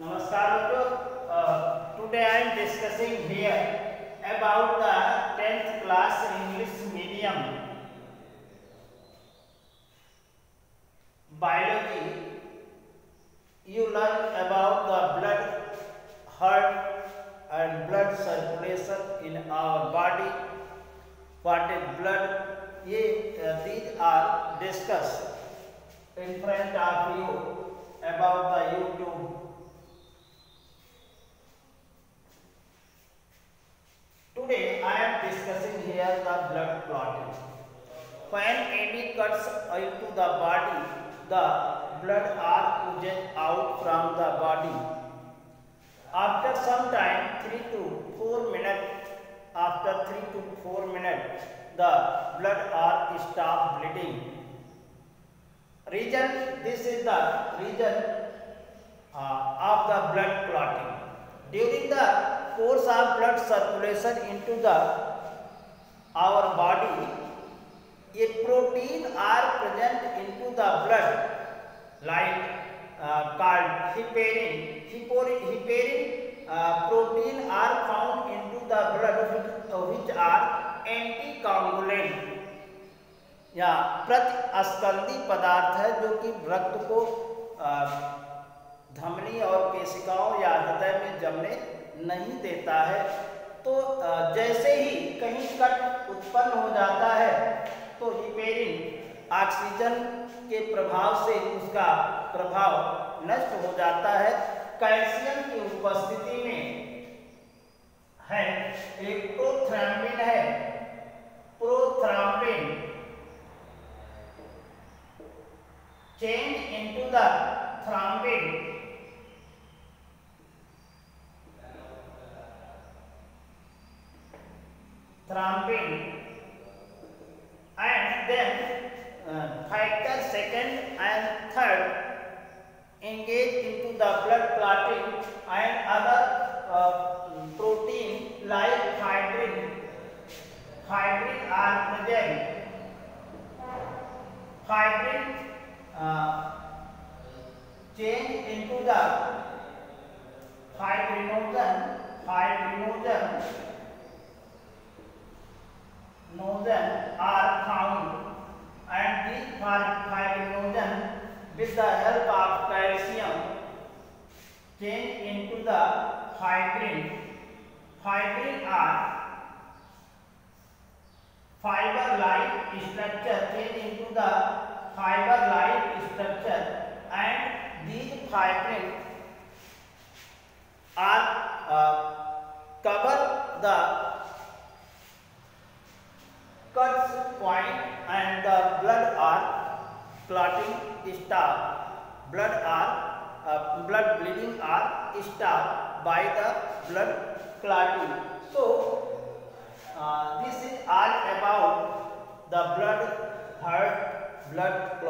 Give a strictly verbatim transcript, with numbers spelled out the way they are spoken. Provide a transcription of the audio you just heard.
नमस्कार बच्चों, today I am discussing here about the tenth class English medium biology. You learn about the blood, heart and blood circulation in our body. What is blood? ये these are discussed in front of you about the YouTube. Today I am discussing here the blood clotting. When eddy cuts into the body, the blood are oozed out from the body. After some time, three to four minutes, after three to four minutes, the blood are stop bleeding. Reason, this is the reason uh, of the blood clotting. During the course of blood circulation into the our body, a protein are present into the blood, like uh, called heparin. Heparin, heparin uh, protein are found into the blood which, uh, which are anticoagulant या प्रतिस्कंदी पदार्थ है जो कि रक्त को धमनी और केशिकाओं या हृदय में जमने नहीं देता है। तो जैसे ही कहीं कट उत्पन्न हो जाता है तो हिपेरिन ऑक्सीजन के प्रभाव से उसका प्रभाव नष्ट हो जाता है। कैल्शियम की उपस्थिति में है एक प्रोथ्रम्बिन है, prothrombin change into the thrombin thrombin and then uh, factor second and third engage into the blood clotting and other uh, protein like fibrin fibrin are present. Fibrin Uh, change into the fibrinogen, fibrinogen, nogen are found, and these fibrinogen, with the help of calcium, change into the fibrin. Fibrin are fiber-like structure, change into the fiber-like structure, and these fibrin are uh, cover the cuts point and the blood are clotting stop. Blood are uh, blood bleeding are stopped by the blood clotting. So uh, this is all about the blood, heart, blood